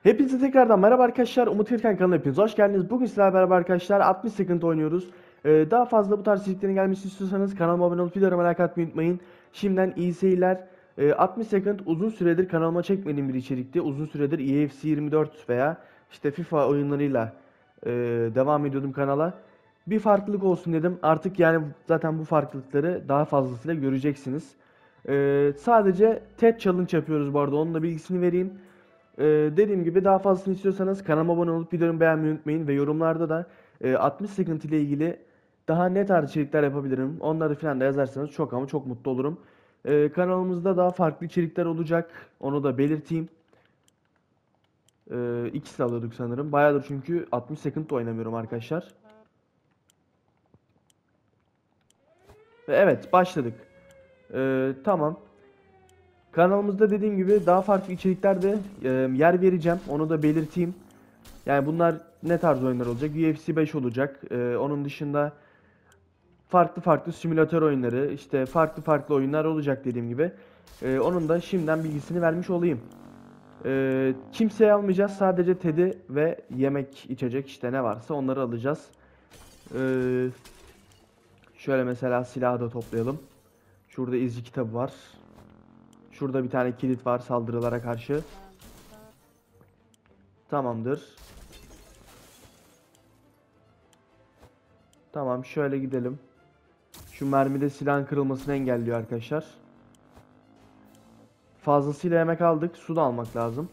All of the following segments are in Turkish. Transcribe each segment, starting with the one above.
Hepinize tekrardan merhaba arkadaşlar. Umut Kırkan kanalına hepiniz hoş geldiniz. Bugün sizlerle beraber arkadaşlar 60 Second oynuyoruz. Daha fazla bu tarz içeriklerin gelmesini istiyorsanız kanalıma abone olup videolarıma like atmayı unutmayın. Şimdiden iyi seyirler. 60 Second uzun süredir kanalıma çekmediğim bir içerikti. Uzun süredir EFC 24 veya işte FIFA oyunlarıyla devam ediyordum kanala. Bir farklılık olsun dedim. Artık yani zaten bu farklılıkları daha fazlasıyla göreceksiniz. Sadece TED Challenge yapıyoruz bu arada. Onun da bilgisini vereyim. Dediğim gibi daha fazlasını istiyorsanız kanalıma abone olup videomu beğenmeyi unutmayın ve yorumlarda da 60 Second ile ilgili daha ne tarz içerikler yapabilirim onları falan da yazarsanız çok ama çok mutlu olurum. Kanalımızda daha farklı içerikler olacak, onu da belirteyim. İkisi alıyorduk sanırım. Bayağıdır çünkü 60 Second da oynamıyorum arkadaşlar. Ve evet, başladık. Tamam. Kanalımızda dediğim gibi daha farklı içerikler de yer vereceğim. Onu da belirteyim. Yani bunlar ne tarz oyunlar olacak? UFC 5 olacak. Onun dışında farklı farklı simülatör oyunları, işte farklı farklı oyunlar olacak dediğim gibi. Onun da şimdiden bilgisini vermiş olayım. Kimseyi almayacağız. Sadece Ted'i ve yemek, içecek işte ne varsa onları alacağız. Ee, Şöyle mesela silahı da toplayalım. Şurada izci kitabı var. Şurada bir tane kilit var saldırılara karşı. Tamamdır. Tamam, şöyle gidelim. Şu mermide silahın kırılmasını engelliyor arkadaşlar. Fazlasıyla yemek aldık. Su da almak lazım.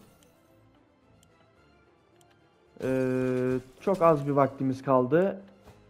Çok az bir vaktimiz kaldı.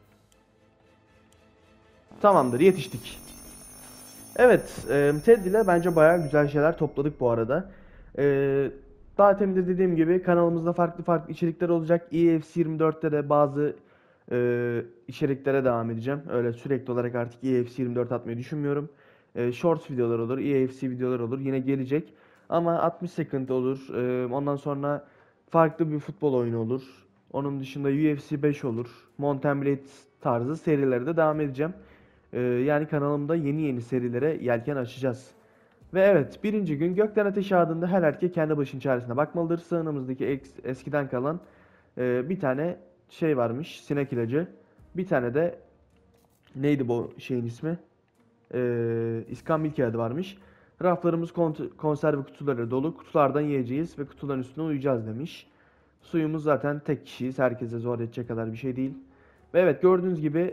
Tamamdır, yetiştik. Evet, Ted ile bence bayağı güzel şeyler topladık bu arada. E, Daha temin de dediğim gibi kanalımızda farklı farklı içerikler olacak. EFC 24'te de bazı içeriklere devam edeceğim. Öyle sürekli olarak artık EFC 24 atmayı düşünmüyorum. Shorts videolar olur, EFC videolar olur. Yine gelecek. Ama 60 second olur. Ondan sonra farklı bir futbol oyunu olur. Onun dışında UFC 5 olur. Mountain Blade tarzı serilere de devam edeceğim. Yani kanalımda yeni yeni serilere yelken açacağız. Ve evet, birinci gün gökten ateş yağdığında her erkek kendi başının çaresine bakmalıdır. Sığınımızdaki eskiden kalan bir tane şey varmış, sinek ilacı. Bir tane de neydi bu şeyin ismi? İskambil kağıdı varmış. Raflarımız konserve kutuları dolu. Kutulardan yiyeceğiz ve kutuların üstüne uyuyacağız demiş. Suyumuz zaten tek kişiyiz. Herkese zor edecek kadar bir şey değil. Ve evet, gördüğünüz gibi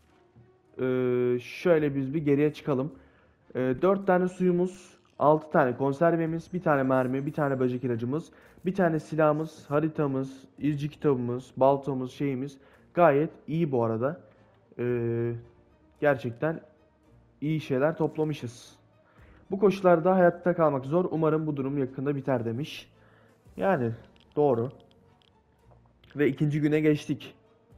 şöyle biz bir geriye çıkalım. 4 tane suyumuz, 6 tane konservemiz, bir tane mermi, bir tane böcek ilacımız, bir tane silahımız, haritamız, izci kitabımız, baltamız, şeyimiz gayet iyi bu arada. Ee, Gerçekten iyi şeyler toplamışız. Bu koşullarda hayatta kalmak zor. Umarım bu durum yakında biter demiş. Yani doğru. Ve ikinci güne geçtik.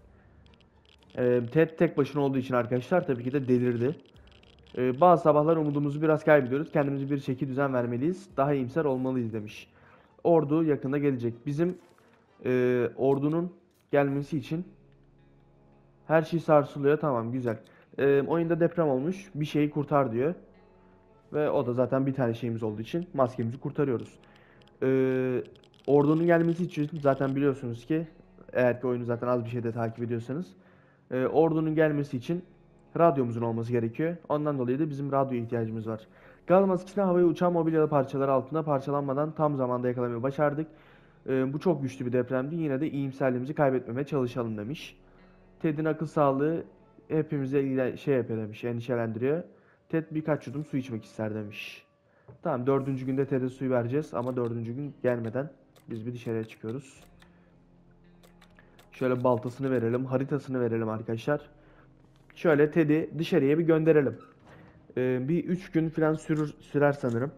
Ted tek başına olduğu için arkadaşlar tabii ki de delirdi. Bazı sabahlar umudumuzu biraz kaybediyoruz. Kendimize bir çeki düzen vermeliyiz. Daha iyimser olmalıyız demiş. Ordu yakında gelecek. Bizim ordunun gelmesi için her şey sarsılıyor. Tamam, güzel. Oyunda deprem olmuş. Bir şeyi kurtar diyor. Ve o da zaten bir tane şeyimiz olduğu için maskemizi kurtarıyoruz. Ee, Ordunun gelmesi için zaten biliyorsunuz ki eğer ki oyunu zaten az bir şeyde takip ediyorsanız ordunun gelmesi için radyomuzun olması gerekiyor. Ondan dolayı da bizim radyoya ihtiyacımız var. Gaz maskesini havaya uçan mobilyalı parçaları altında parçalanmadan tam zamanda yakalamayı başardık. Bu çok güçlü bir depremdi. Yine de iyimserliğimizi kaybetmemeye çalışalım demiş. Ted'in akıl sağlığı hepimize şey yapıyor demiş, endişelendiriyor. Ted birkaç yudum su içmek ister demiş. Tamam, dördüncü günde Ted'e suyu vereceğiz ama dördüncü gün gelmeden biz bir dışarıya çıkıyoruz. Şöyle baltasını verelim, haritasını verelim arkadaşlar. Şöyle Ted'i dışarıya bir gönderelim. Bir 3 gün falan sürer sanırım.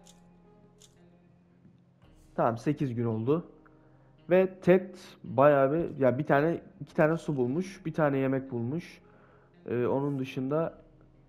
Tamam, 8 gün oldu. Ve Ted bayağı bir ya bir tane iki tane su bulmuş, bir tane yemek bulmuş. Onun dışında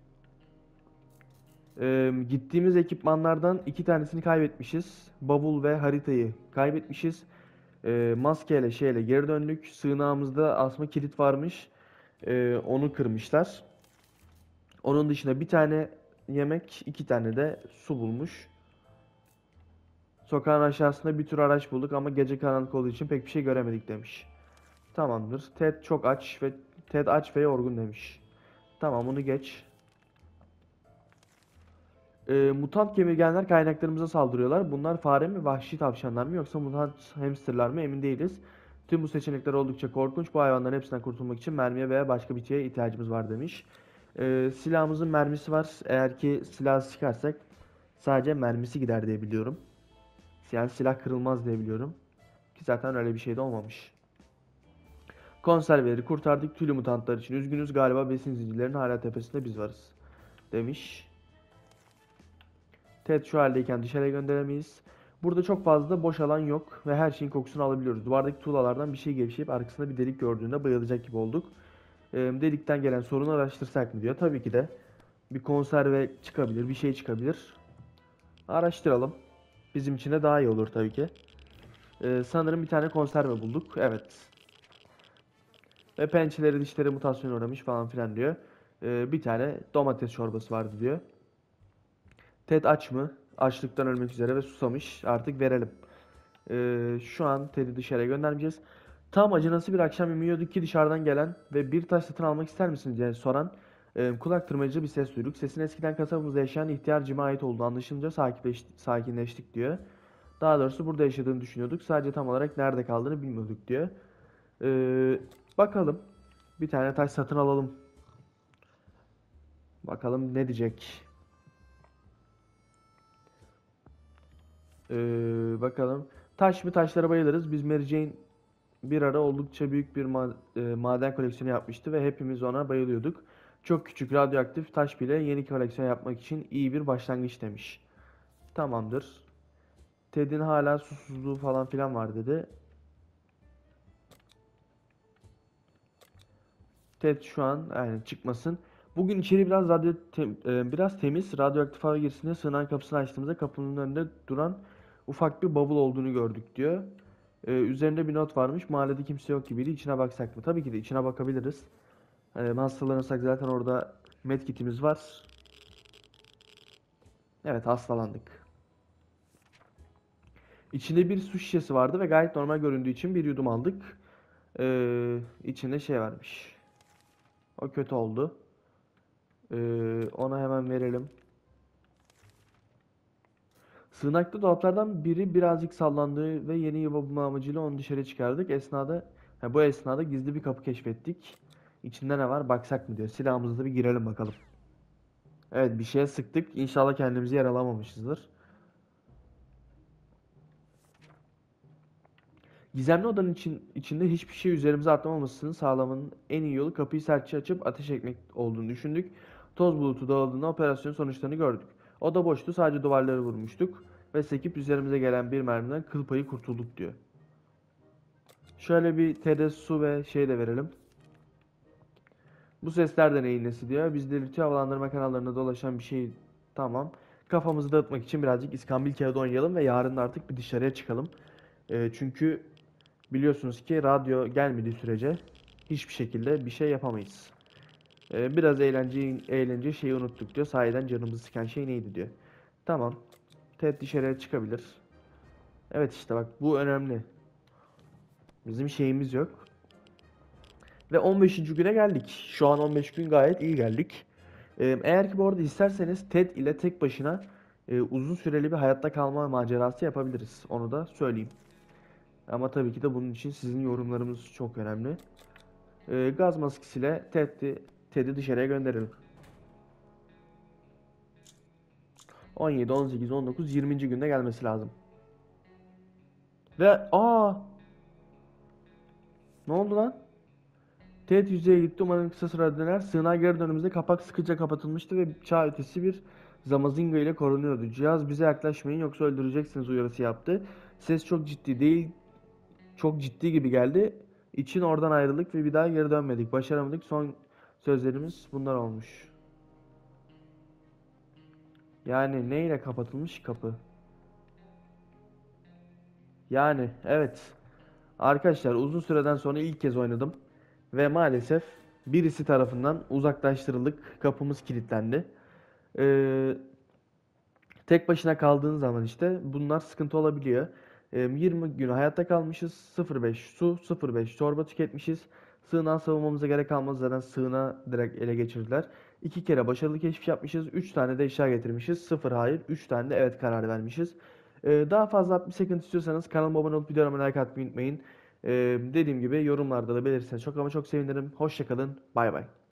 gittiğimiz ekipmanlardan iki tanesini kaybetmişiz. Bavul ve haritayı kaybetmişiz. Maskeyle şeyle geri döndük. Sığınağımızda asma kilit varmış. Onu kırmışlar. Onun dışında bir tane yemek, iki tane de su bulmuş. Sokağın aşağısında bir tür araç bulduk ama gece karanlık olduğu için pek bir şey göremedik demiş. Tamamdır. Ted aç ve yorgun demiş. Tamam, bunu geç. Mutant kemirgenler kaynaklarımıza saldırıyorlar. Bunlar fare mi, vahşi tavşanlar mı yoksa mutant hamsterlar mı emin değiliz. Tüm bu seçenekler oldukça korkunç. Bu hayvanların hepsinden kurtulmak için mermiye veya başka bir şeye ihtiyacımız var demiş. Silahımızın mermisi var. Eğer ki silahı sıkarsak sadece mermisi gider diye biliyorum. Yani silah kırılmaz diye biliyorum. Ki zaten öyle bir şey de olmamış. Konserveleri kurtardık. Tüylü mutantlar için üzgünüz. Galiba besin zincirlerinin hala tepesinde biz varız demiş. Ted şu haldeyken dışarıya gönderemeyiz. Burada çok fazla boş alan yok ve her şeyin kokusunu alabiliyoruz. Duvardaki tuğlalardan bir şey gevşeyip arkasında bir delik gördüğünde bayılacak gibi olduk. Delikten gelen sorunu araştırsak mı diyor. Tabii ki de bir konserve çıkabilir, bir şey çıkabilir. Araştıralım. Bizim için de daha iyi olur tabii ki. Sanırım bir tane konserve bulduk. Evet. Ve pençeleri dişleri mutasyon uğramış falan filan diyor. Bir tane domates çorbası vardı diyor. Ted aç mı? Açlıktan ölmek üzere ve susamış. Artık verelim. Şu an Ted'i dışarıya göndermeyeceğiz. Tam acınası bir akşam yemiyorduk ki dışarıdan gelen ve bir taş satın almak ister misiniz diye soran kulak tırmacı bir ses duyduk. Sesin eskiden kasabamızda yaşayan ihtiyar Jim'e ait olduğu anlaşılınca sakinleştik diyor. Daha doğrusu burada yaşadığını düşünüyorduk. Sadece tam olarak nerede kaldığını bilmiyorduk diyor. Bakalım. Bir tane taş satın alalım. Bakalım ne diyecek. Bakalım. Taş mı? Taşlara bayılırız. Biz Mary Jane bir ara oldukça büyük bir maden koleksiyonu yapmıştı ve hepimiz ona bayılıyorduk. Çok küçük radyoaktif taş bile yeni koleksiyon yapmak için iyi bir başlangıç demiş. Tamamdır. Ted'in hala susuzluğu falan filan var dedi. Ted şu an yani çıkmasın. Bugün içeri biraz temiz. Radyoaktif hava girişinde sığınan kapısını açtığımızda kapının önünde duran ufak bir bavul olduğunu gördük diyor. Üzerinde bir not varmış. Mahallede kimse yok gibiydi. İçine baksak mı? Tabii ki de içine bakabiliriz. Hastalanırsak zaten orada medkitimiz var. Evet, hastalandık. İçinde bir su şişesi vardı ve gayet normal göründüğü için bir yudum aldık. İçinde şey varmış. O kötü oldu. Ona hemen verelim. Sığınaklı dolaplardan biri birazcık sallandığı ve yeni yuva bulma amacıyla onu dışarı çıkardık. Bu esnada gizli bir kapı keşfettik. İçinde ne var? Baksak mı diyor. Silahımızla bir girelim bakalım. Evet, bir şeye sıktık. İnşallah kendimizi yaralamamışızdır. Gizemli odanın içinde hiçbir şey üzerimize atlamamasını sağlamanın en iyi yolu kapıyı sertçe açıp ateş etmek olduğunu düşündük. Toz bulutu dağıldığında operasyonun sonuçlarını gördük. Oda boştu, sadece duvarları vurmuştuk ve sekip üzerimize gelen bir mermiden kıl payı kurtulduk diyor. Şöyle bir TD su ve şey de verelim. Bu sesler de neyin nesi diyor. Biz delirtiyor havalandırma kanallarında dolaşan bir şey. Tamam. Kafamızı dağıtmak için birazcık iskambil kağıdı oynayalım ve yarın artık bir dışarıya çıkalım. Çünkü biliyorsunuz ki radyo gelmediği sürece hiçbir şekilde bir şey yapamayız. Biraz eğlence şeyi unuttuk diyor. Sahiden canımızı sıkan şey neydi diyor. Tamam. Ted dışarıya çıkabilir. Evet, işte bak bu önemli. Bizim şeyimiz yok. Ve 15. güne geldik. Şu an 15 gün gayet iyi geldik. Eğer ki bu arada isterseniz Ted ile tek başına uzun süreli bir hayatta kalma macerası yapabiliriz. Onu da söyleyeyim. Ama tabii ki de bunun için sizin yorumlarınız çok önemli. Gaz maskesiyle Ted'i dışarıya gönderelim. 17, 18, 19, 20. günde gelmesi lazım. Ve ne oldu lan? Ted yüzeye gitti. Umarım kısa sürede döner. Sığınağa geri döndüğümüzde kapak sıkıca kapatılmıştı ve çağ ötesi bir zamazinga ile korunuyordu. Cihaz bize yaklaşmayın yoksa öldüreceksiniz uyarısı yaptı. Ses çok ciddi değil. Çok ciddi gibi geldi. İçin oradan ayrıldık ve bir daha geri dönmedik. Başaramadık. Son sözlerimiz bunlar olmuş. Yani neyle kapatılmış kapı? Yani evet. Arkadaşlar uzun süreden sonra ilk kez oynadım. Ve maalesef birisi tarafından uzaklaştırıldık. Kapımız kilitlendi. Ee, Tek başına kaldığın zaman işte bunlar sıkıntı olabiliyor. 20 gün hayatta kalmışız. 0,5 su, 0,5 çorba tüketmişiz. Sığınağı savunmamıza gerek kalmaz. Zaten sığınağı direkt ele geçirdiler. 2 kere başarılı keşif yapmışız. 3 tane de eşya getirmişiz. 0 hayır. 3 tane de evet kararı vermişiz. Daha fazla 60 second istiyorsanız kanalıma abone olup videolarıma like atmayı unutmayın. Dediğim gibi yorumlarda da belirtirseniz çok ama çok sevinirim. Hoşça kalın. Bay bay.